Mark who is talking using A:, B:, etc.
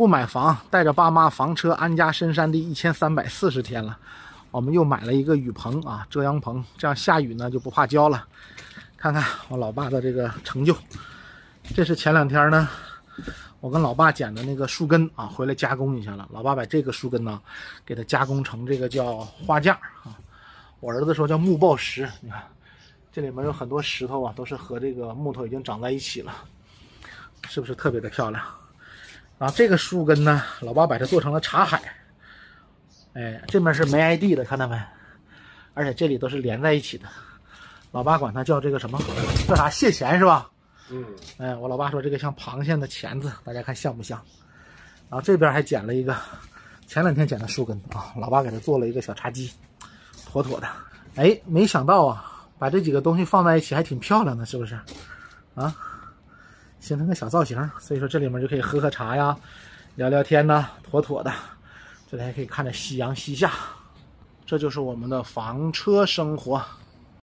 A: 不买房，带着爸妈房车安家深山的1340天了。我们又买了一个雨棚啊，遮阳棚，这样下雨呢就不怕浇了。看看我老爸的这个成就，这是前2天呢，我跟老爸捡的那个树根啊，回来加工一下了。老爸把这个树根呢，给它加工成这个叫花架啊。我儿子说叫木抱石，你看这里面有很多石头啊，都是和这个木头已经长在一起了，是不是特别的漂亮？然后这个树根呢，老爸把它做成了茶海，哎，这面是没 ID 的，看到没？而且这里都是连在一起的。老爸管它叫这个什么？叫啥？蟹钳是吧？哎，我老爸说这个像螃蟹的钳子，大家看像不像？然后这边还捡了一个前2天捡的树根啊，老爸给它做了一个小茶几，妥妥的。哎，没想到啊，把这几个东西放在一起还挺漂亮的，是不是？啊？形成个小造型，所以说这里面就可以喝茶呀，聊聊天呐，妥妥的。这里还可以看着夕阳西下，这就是我们的房车生活。